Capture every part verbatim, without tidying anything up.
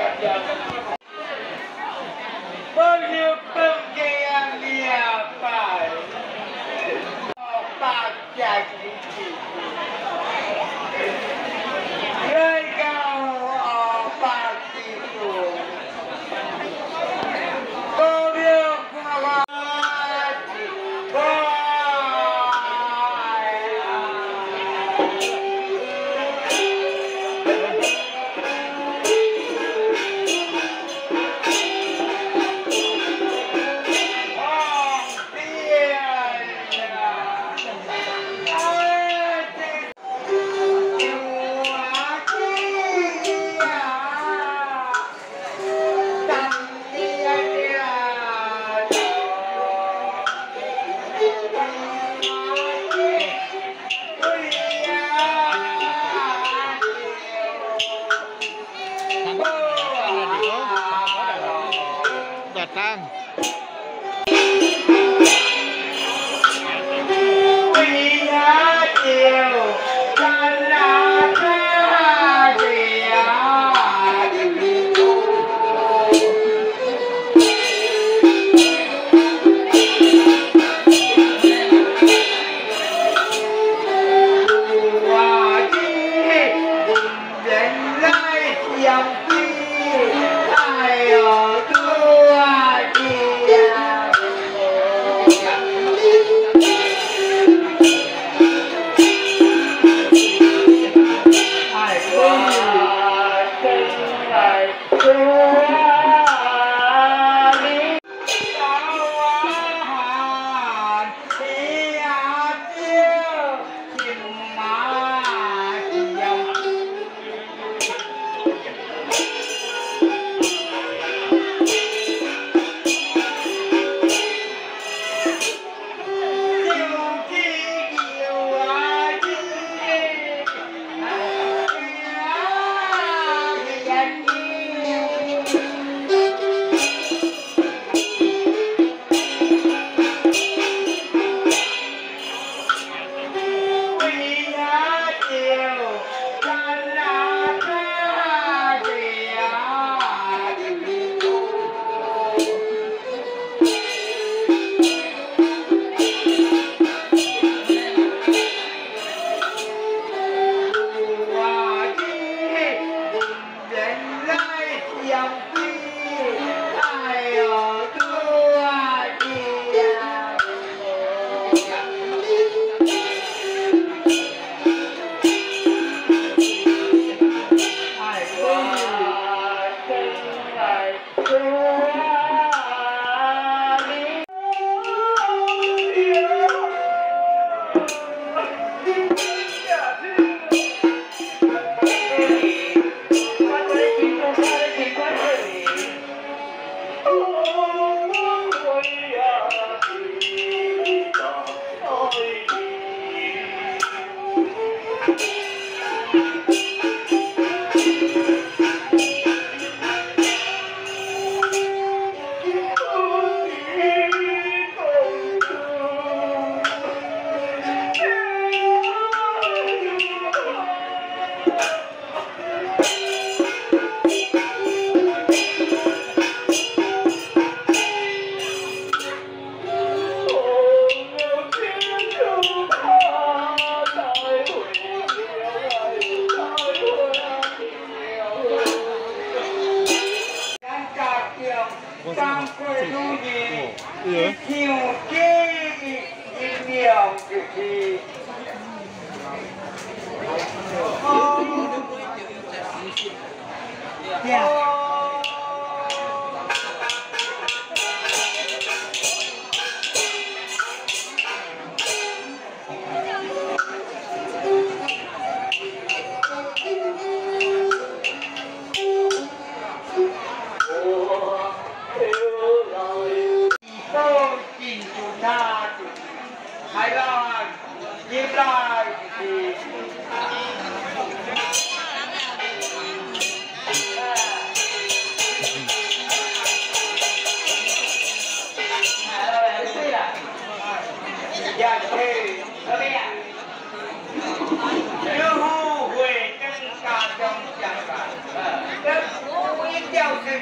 Datang.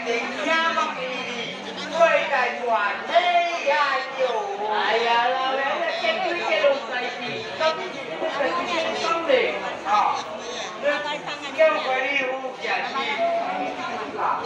定听望伊，对待全体也有。哎呀，老爷，这结对结拢在地，到底是不是是讲的啊？叫回你有建议啊。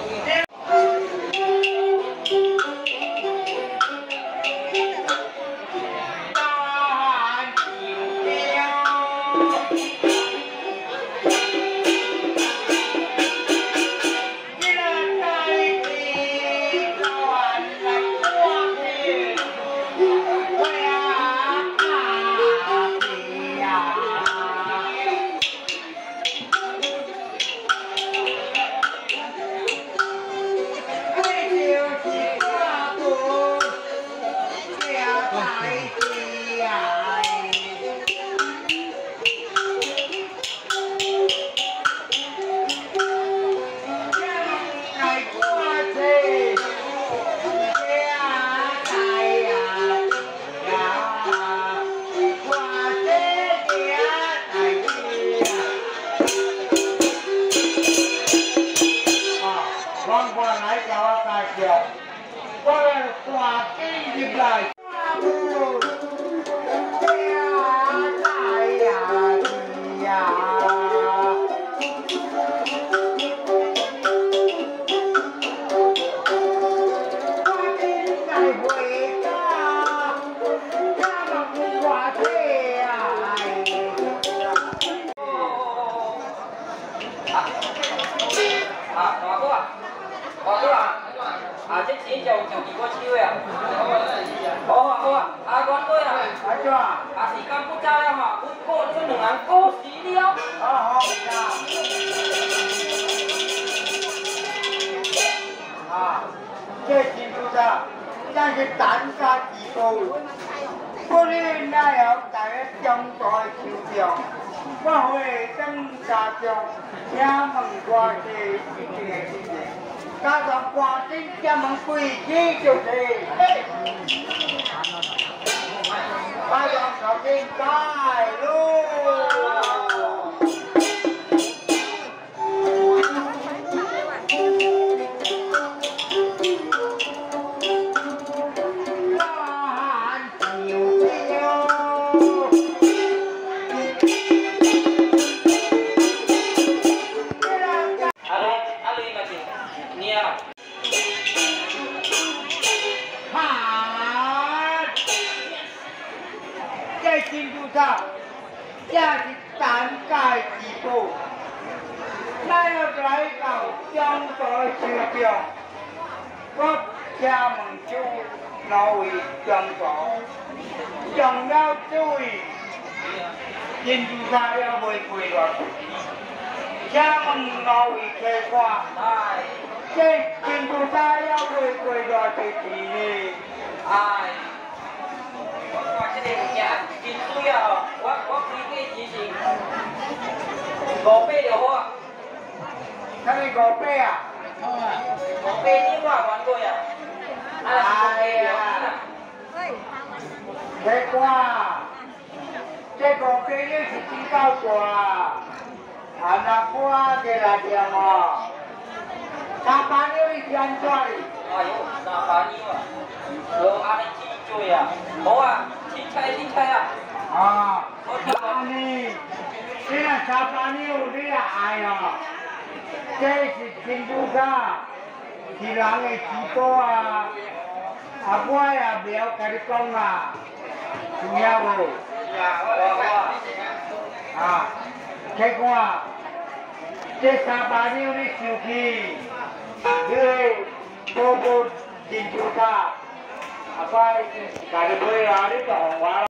啊，这钱就就几个手呀？好啊好啊，啊阮哥啊，啊怎啊？啊时间不早了吼，阮过这两人过时了。好好呀。啊，这真不错，真是胆大自高。过年那样大家中大手表，我会等家中，请问我这一定的事情。 加上挂灯加门柜机就是，加上手机带路。这是胆界之宝，咱要来到中国手表，我请问诸两位中国，重要注意，珍珠茶要卖贵偌济？请问两位客官，这珍珠茶要卖贵偌济钱呢？哎。 我这个物件真水啊！吼，我我开价只是五百就好啊。啥物五百啊？好啊。五百你我还过呀？哎呀！客官，这五百你是真够大啊！啊，那我给来点哦。三百你是安怎哩？哎呦，三百你啊！无安尼真多啊！好啊。 凊彩凊彩啊！啊，安尼，你若三百两，你也爱哦。这是珍珠茶，是人的珠宝啊！啊，我也袂晓甲你讲啊，有影无？啊，我我啊，客官，这三百两你收起，因为无无珍珠茶。 啊，快，家己买啊！你讲我。